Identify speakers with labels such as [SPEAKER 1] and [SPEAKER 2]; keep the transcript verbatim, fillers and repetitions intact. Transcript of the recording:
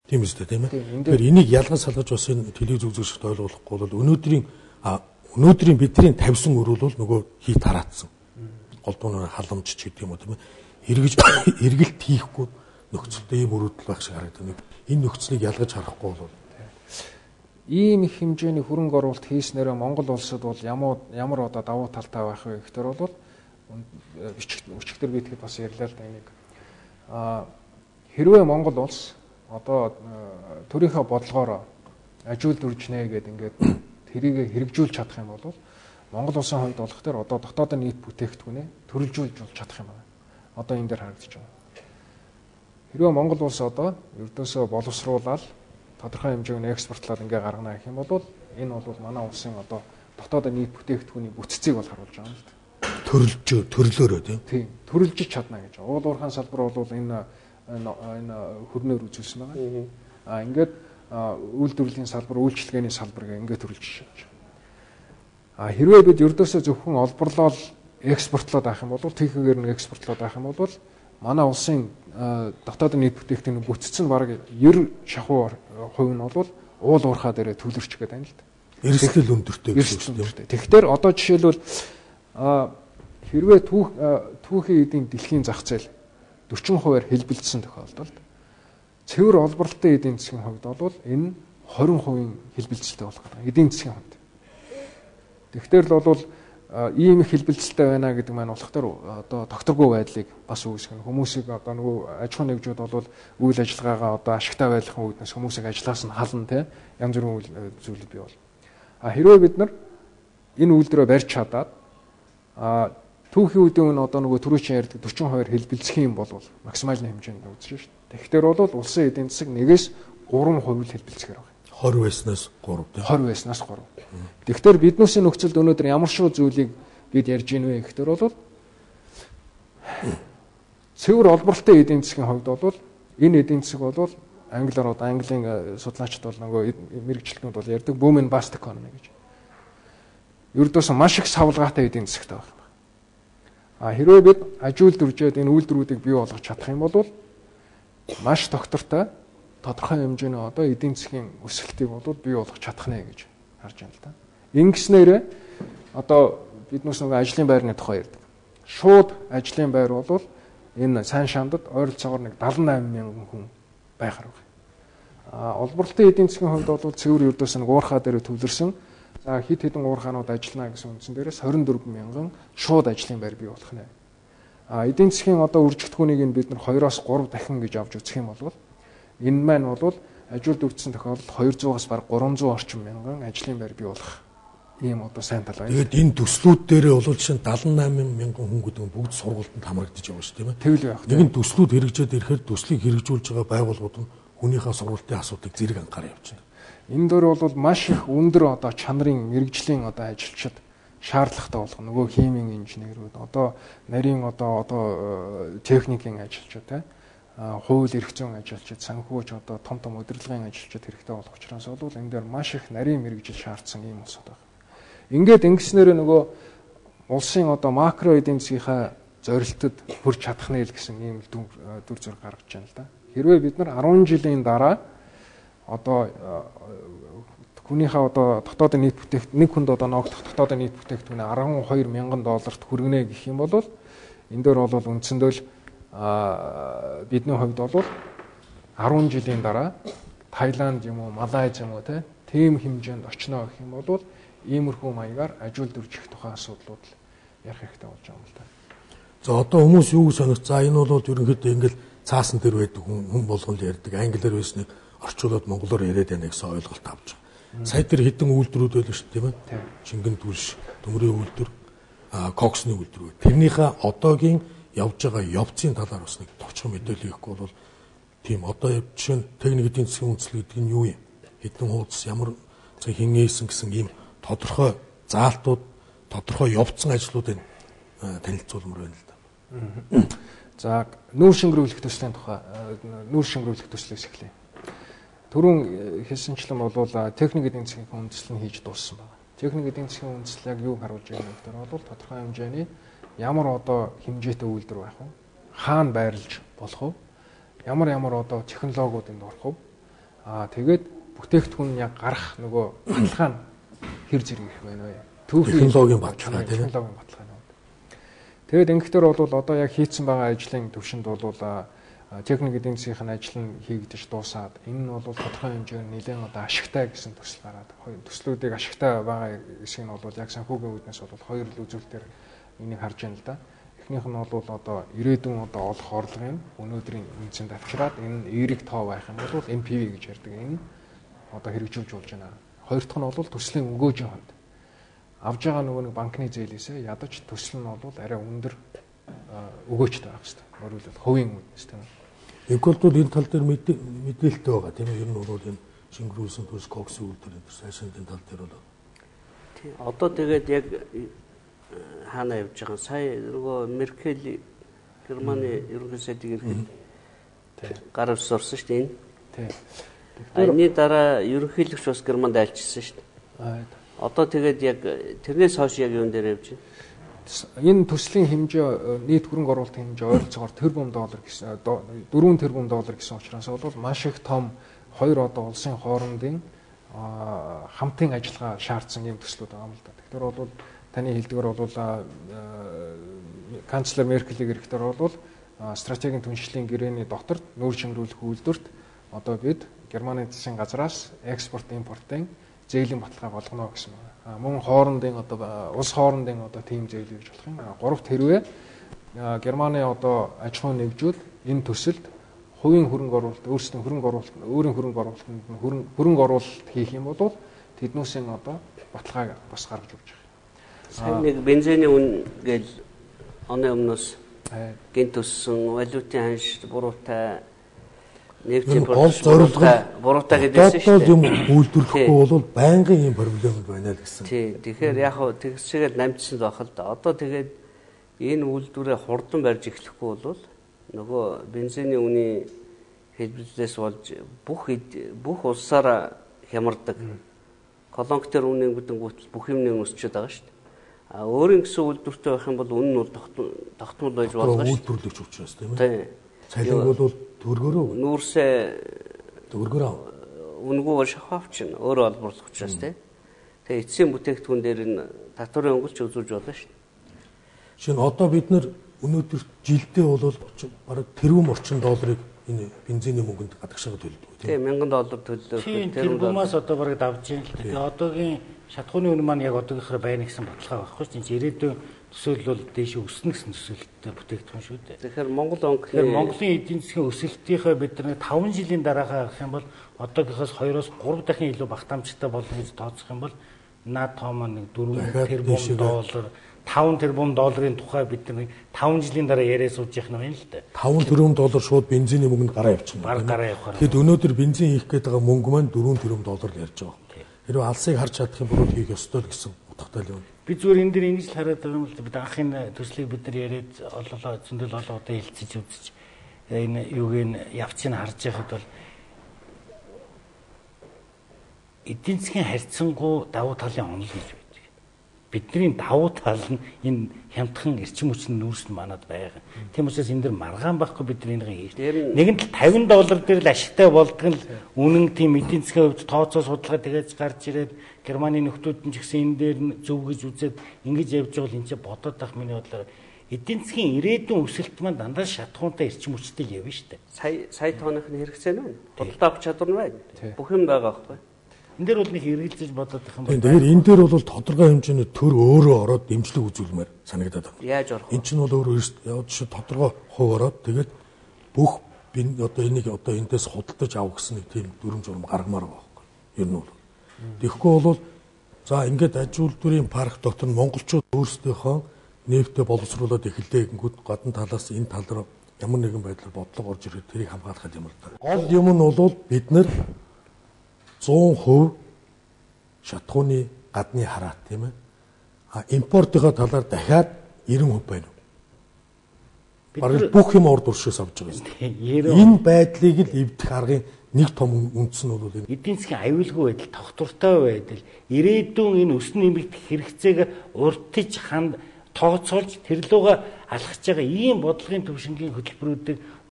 [SPEAKER 1] Тийм үстэй тийм ээ. Тэгэхээр энийг ялган салгаж бас энэ телевиз үзэгчд ойлгохгүй бол өнөөдрийн өнөөдрийн бидний тавьсан өрөөл бол нөгөө хийх тараацсан. Голдууны халамж ч гэдэг юм уу тийм ээ. Эргэж эргэлт хийхгүй нөхцөлтэй ийм өрөөдөл байх шиг харагдана. Энэ нөхцөлийг ялгаж харахгүй бол
[SPEAKER 2] ийм их хэмжээний хөрөнгө оруулалт хийснээр Монгол улсад бол ямар ямар одоо давуу талтай байх вэ гэхээр бол өчигдөр би тэгэхэд бас ярьлаа л да энийг. А хэрвээ Монгол улс одоо төрийнхөө бодлогоор ажил дүржнэ гэдэг ингээд тэрийг хэрэгжүүлж чадах юм бол Монгол улсын хувьд болох дээр одоо дотоодын нийт бүтээгдэхүүнээ төрөлжүүлж болж чадах юм байна. Одоо энэ дээр харагдаж байна. Хэрвээ Монгол улс одоо ердөөсөө боловсруулаад тодорхой хэмжээний экспортлоод ингээ гаргана гэх юм бол энэ бол манай улсын одоо дотоодын нийт бүтээгдэхүүний бүтцийг бол харуулж байгаа юм л да.
[SPEAKER 1] Төрөлж төрлөөрөө тийм.
[SPEAKER 2] Тийм, төрөлжиж чадна гэж. Уул уурхайн салбар бол энэ энэ хөрнөөр үзүүлсэн байгаа. А ингээд үйлдвэрлэлийн салбар, үйлчилгээний салбар гэх ингээд төрөлжиж байна. А хэрвээ бид ердөөсөө зөвхөн олборлол экспортлоод авах юм бол тийхээгээр нь экспортлоод авах юм бол манай улсын дотоодын нийт бүтээгдэхүүний бүтц нь бараг девять шахуу хувь нь бол уул уурхаа дээрээ төвлөрч гээд байна л да.
[SPEAKER 1] Эрсдэл өндөртэй гэсэн үг тийм.
[SPEAKER 2] Тэгэхээр одоо жишээлбэл хэрвээ түүх түүхийн эдийн дэлхийн зах зээл forty хувиар хэлбэлцсэн тохиолдолд цэвэр олборлолтын эдийн засгийн хувьд бол энэ twenty хувийн хэлбэлцэлтэй болох гэдэг эдийн засгийн хувьд. Тэгэхээр л бол ийм их хэлбэлцэлтэй байна гэдэг маань болохоор одоо тогтворгүй байдлыг бас үүсгэн хүмүүсийг одоо нөгөө аж ахуйн нэгжүүд бол үйл ажиллагаагаа одоо ашигтай байлгахын үүднээс хүмүүсийг ажлаас нь хална те янз бүрийн зүйлүүд бий бол. А хэрвээ бид нар энэ үйлдвэрөө барьж чадаад а түүхийн үеийн нь одоо нөгөө түрүүчийн ярьдаг forty хувиар хэлбэлцэх юм бол максимальны хэмжээнд үзэж шүү дээ. Тэгэхээр бол улсын эдийн засаг нэгээс three хувь л хэлбэлцэхээр байна.
[SPEAKER 1] twenty байснаас three тийм.
[SPEAKER 2] twenty байснаас three. Тэгэхээр биднээсийн нөхцөлд өнөөдөр ямар шүү зүйлийг бид ярьж ийн вэ гэхээр бол цэвэр олборлолтын эдийн засгийн хувьд бол энэ эдийн засаг бол англиар одоо английн судлаачид бол нөгөө мэрэгчлэнүүд бол ярьдаг boom and bust economy гэж. Ердөөс маш их савлгаатай эдийн засагтай байх. А хэрвээ бид ажил дүржээд энэ үйлдвэрүүдийг бий болгож чадах юм бол маш доктортой тодорхой хэмжээний одоо эдийн засгийн өсөлтийг бол бий болгож чадах нэ гэж харж байна л да. Ингэснээр одоо биднээс нөгөө ажлын байрны тухай ярьдаг. Шууд ажлын байр бол энэ сайн шандад ойролцоогоор нэг seventy-eight мянган хүн байхаар байна. А олборлолтын эдийн засгийн хувьд бол цэвэр ердөөс нэг уурхаа дээр төвлөрсөн. За хит хитэн уурхаанууд ажиллана гэсэн үндсэн дээрээс twenty-four мянган шууд ажлын байр бий болох нэ. А эдийн засгийн одоо үржигдэхүүнийг нь бид нар two-оос three дахин гэж авч үзэх юм бол энэ маань бол ажилд үрдсэн тохиолдолд two hundred-аас бараг three hundred орчим мянган ажлын байр бий болох ийм одоо сайн тал байна.
[SPEAKER 1] Тэгээд энэ төслүүд дээрээ бол жишээ нь seventy-eight мянган хүн гэдэг нь бүгд сургуультанд хамрагдаж байгаа шүү тийм ээ.
[SPEAKER 2] Тэгвэл байх.
[SPEAKER 1] Нэгэн төслүүд хэрэгжээд ирэхээр төслийг хэрэгжүүлж байгаа байгууллагууд нь хүнийхээ сургуулийн асуудыг зэрэг анхаараа явуулж байна.
[SPEAKER 2] Энэ дөр бол маш их өндөр одоо чанарын мэрэгжлийн одоо ажилчид шаардлагатай болгоно. Нөгөө химийн инженерүүд, одоо нарийн одоо одоо техникийн ажилчид те хууль эрх зүйн ажилчид, санхүүч одоо том том удирдлагын ажилчид хэрэгтэй болох учраас бол энэ дээр маш их нарийн мэрэгжил шаардсан юм улсууд байна. Ингээд ингэснээр нөгөө улсын одоо макро эдийн засгийнхаа зорилтод хүрч чадах нэ л гэсэн ийм дүр дүр зураг гаргаж байна л да. Хэрвээ бид нар ten жилийн дараа одоо хүнийхээ одоо дотоодын нийт бүтээгт нэг хүнд одоо ногдох дотоодын нийт бүтээгдэхүүн twelve мянган долларт хүргэнэ гэх юм бол энэ дээр бол үндсэндөө бидний хувьд бол ten жилийн дараа Таиланд юм уу, Малайз юм уу тийм хэмжээнд очно гэх юм бол иймэрхүү маягаар ажил дүржих тухай асуудлууд ярих хэрэгтэй болж байгаа юм л да.
[SPEAKER 1] За одоо хүмүүс юу сонирч за энэ бол ерөнхийдөө ингээл цаасан дээр байдаг хүн болгонд ярьдаг англиар байсныг орчуулад монголоор яриад байна гэсэн ойлголт авч байгаа. Сая тэр хэдэн үйлдвэрүүд байлаа шүү дээ тийм ээ. Шингэн түлш, төмрийн үйлдвэр, коксны үйлдвэр. Тэрнийхээ одоогийн явж байгаа явцын талаар бас нэг товчхон мэдээлэл өгөхгүй бол тийм одоо жишээ нь техник эдийн засгийн үндэслэл гэдэг нь юу юм? Хэдэн хуудас ямар цаг хингээсэн гэсэн ийм тодорхой заалтууд, тодорхой явцсан ажлуудыг танилцуулмаар байна л да.
[SPEAKER 2] За нүүр шингэрүүлэх төслийн тухай нүүр шингэрүүлэх төслөөс эхлэе. Түрүүн хэлсэнчлэн бол техник эдийн засгийн үндэслэл нь хийж дууссан байна. Техник эдийн засгийн үндэслэл яг юу харуулж байгаа вэ гэхээр бол тодорхой хэмжээний ямар одоо хэмжээтэй үйлдвэр байх вэ? Хаана байрлаж болох вэ? Ямар ямар одоо технологиуд энд орох вэ? Аа тэгээд бүтээгдэхүүн яг гарах нөгөө баталгаа нь хэр зэрэг их байна вэ?
[SPEAKER 1] Технологийн баталгаа тийм
[SPEAKER 2] технологийн баталгаа нь. Тэгээд ингэхтэр бол одоо яг хийцэн байгаа ажлын төвшөнд бол техник эдийн засгийн ажил нь хийгдэж дуусаад энэ нь бол тодорхой хэмжээгээр нэлээд одоо ашигтай гэсэн төсөл гараад хоёр төслүүдийг ашигтай байгаа хэсэг нь бол яг санхүүгийн үүднээс бол хоёр л үзүүлэлтээр энийг харж байна л да. Эхнийх нь бол одоо ирээдүйн одоо олох орлогын өнөөдрийн үнцэнд авчираад энэ эерэг тоо байх юм бол эм пи ви гэж ярьдаг энэ одоо хэрэгжүүлж болж байна. Хоёр дахь нь бол төслийн өгөөжийн хувьд авж байгаа нөгөө нэг банкны зээлээсээ ядаж төсөл нь бол арай өндөр өгөөжтэй байх хэрэгтэй. Өөрөлдөл хувийн үүднээс тийм.
[SPEAKER 1] Эвгол бол энэ тал дээр мэдээлэлтэй байгаа тийм ээ. Ер нь бол энэ шингэрүүлсэн төс коксын үйлдвэрийн сайшингийн тал дээр бол.
[SPEAKER 3] Тийм. Одоо тэгээд яг хаана явж байгаа сая нөгөө Меркель Германы ерөнхий сайдын ирэхэд гар ус орсон шүү дээ энэ.
[SPEAKER 2] Тийм.
[SPEAKER 3] Энэний дараа ерөнхийлөгч бас Германд айлчсан шүү дээ. Одоо тэгээд яг тэрнээс хойш яг юун дээр явж байна?
[SPEAKER 2] Энэ төслийн хэмжээ нийт хөрөнгө оруулалтын хэмжээ ойролцоогоор тэрбум доллар гэсэн дөрвөн тэрбум доллар гэсэн учраас бол маш их том хоёр одоо улсын хоорондын хамтын ажиллагаа шаардсан юм төслүүд байгаа юм л да. Тэгэхээр бол таны хэлдгээр бол канцлер Меркелийг ирэхдээ бол стратегийн түншлэлийн гэрээний доторд нүүр чимрүүлэх үйлдвэрт одоо бид Германы засгийн газраас экспорт импортын зээлийн баталгаа болгоно гэсэн байна. Мөн хоорондын одоо улс хоорондын одоо тийм зээл гэж болох юм. Гуравт хэрвээ Германы одоо аж ахуйн нэгжүүд энэ төсөлд хувийн хөрөнгө оруулалт, өөрсдийн хөрөнгө оруулалт, өөрийн хөрөнгө оруулалтанд хөрөнгө оруулалт хийх юм бол тэднүүсийн одоо баталгааг бас гаргаж өгч байгаа.
[SPEAKER 3] Сайн нэг бензиний үн гэл оны өмнөөс гинт өссөн, валютын ханш буруутай нефтийн
[SPEAKER 1] борлуулалт
[SPEAKER 3] буруутай гэдээсэн шүү дээ.
[SPEAKER 1] Юм үйлдвэрлэхгүй бол байнгын юм проблем байна л гэсэн.
[SPEAKER 3] Тийм. Тэгэхээр яг хөө тэгсчээгээр намжсан байх л да. Одоо тэгээд энэ үйлдвэрээ хурдан барьж эхлэхгүй бол нөгөө бензиний үнийн хэлбэлээс болж бүх бүх улсаараа хямардаг. Колонк төр үнийн бүтэнгүүтэл бүх юмны өсчөд байгаа шүү дээ. А өөрийн гэсэн үйлдвэртэй байх юм бол үнэ нь бол тогтмол байж болно шүү дээ.
[SPEAKER 1] Үйлдвэрлэгч учраас тийм ээ.
[SPEAKER 3] Тийм.
[SPEAKER 1] Цалин бол төгрөгөөрөө
[SPEAKER 3] нүүрсээ
[SPEAKER 1] төгрөгөөрөө
[SPEAKER 3] үнгүүгээр шахавч нь өөрөө олборлох учраас тийм. Тэгээ эцсийн бүтээгдэхүүн дээр нь татварын өнгөлч үзүүлж болно шүү дээ.
[SPEAKER 1] Шинэ одоо бид нар өнөөдөр жилдээ бол бараг тэрбум орчим долларыг энэ бензиний мөнгөнд гадагшаага төлдөг
[SPEAKER 3] тийм мянган доллар төллөө.
[SPEAKER 4] Тийм тэрбумаас одоо бараг давж ийн л дээ. Тэгээ одоогийн шатхууны үн маань яг одоогийнхоор байна гэсэн баталгаа байхгүй чинь ирээдүйн төсөөл бол дээш өснө гэсэн төсөөлтөд бүтээгдэхүүн шүү дээ.
[SPEAKER 3] Тэгэхээр Монгол онцлог
[SPEAKER 4] Тэгэхээр Монголын эдийн засгийн өсөлтийнхөө бид нар таван жилийн дараагаа авах юм бол одоогийнхоос хоёроос гурав дахин илүү багтаамжтай болно гэж тооцох юм бол наад тоо маань нэг дөрвөн тэрбум доллар таван тэрбум долларын тухай бид нар таван жилийн дараа яриа сууж явах нь байна л дээ.
[SPEAKER 1] таван тэрбум доллар шууд бензиний мөнгөнд гараа явчихна.
[SPEAKER 4] Бараг гараа явахаар.
[SPEAKER 1] Тэгэд өнөөдөр бензин хийх гээд байгаа мөнгө маань дөрвөн тэрбум доллар л ярьж байгаа. Хэрвээ алсыг харж чадах юм бол хийх ёстой л гэсэн утгатай л юм.
[SPEAKER 4] Би зүгээр энэ дэр ингэж л хараад байгаа юм л бид анхын төслийг бид нар яриад ололоо зөндөл олоо одоо хэлцэж үзэж энэ юуг нь явцыг харж байхад бол эдийн засгийн харьцангуй давуу талын онол гэж байдаг. Бидний давуу тал нь энэ хямдхан эрчим хүчний нүүрс нь манад байгаа. Тийм учраас энэ дэр маргаан байхгүй бид нар энийг хийж. Нэгэн тал тавин доллар дээр л ашигтай болдог нь үнэн тийм эдийн засгийн хувьд тооцоо судалгаа тэгэж гарч ирээд Германы нөхдүүд нь ч гэсэн энэ дээр зөв гэж үзээд ингэж явж байгаа л энэ ч бодоод байх миний бодлоор эдийн засгийн ирээдүйн өсөлт маань дандаа шатхуунтай эрчим хүчтэй явна шүү дээ.
[SPEAKER 3] Сая сая тооных нь хэрэгцээ нь байна. Худалдаа авах чадвар нь байна. Бүх юм байгаа байхгүй.
[SPEAKER 4] Энд дээр бол нэг хэрэгжилж бодоод байх юм
[SPEAKER 1] байна. Тэгэхээр энэ дээр бол тодорхой хэмжээний төр өөрөө ороод дэмжлэг үзүүлмээр санагдаад байна.
[SPEAKER 3] Яаж орох вэ?
[SPEAKER 1] Энд чинь бол өөрөө яваад шиг тодорхой хувь ороод тэгээд бүх одоо энийг одоо эндээс худалдаж авах гэсэн нэг тийм дүрм журм гаргамаар байгаа байхгүй. Ер нь бол. Тэгэхгүй бол за ингээд аж үйлдвэрийн парк дотор монголчууд өөрсдийнхөө нефтэ боловсруулаад эхэллээ гингүүд гадна талаас энэ тал руу ямар нэгэн байдлаар бодлого орж ирээд тэрийг хамгаалах юм л да. Гол юм нь бол бид нар зуун хувь шатхууны гадны хараат тийм ээ. А импортынхаа талаар дахиад девяносто хувь байна. Бараг бүх юм урд уршээс авч байгаа юм. Энэ байдлыг л эвдэх аргын нэг том үндэс нь бол энэ
[SPEAKER 4] эдийн засгийн аюулгүй байдал, тогтвортой байдал, ирээдүйн энэ өснө нэмэгдэх хэрэгцээгээр уртж ханд тооцоолж тэр луга алхаж байгаа ийм бодлогын төвшингийн хөтөлбөрүүдийг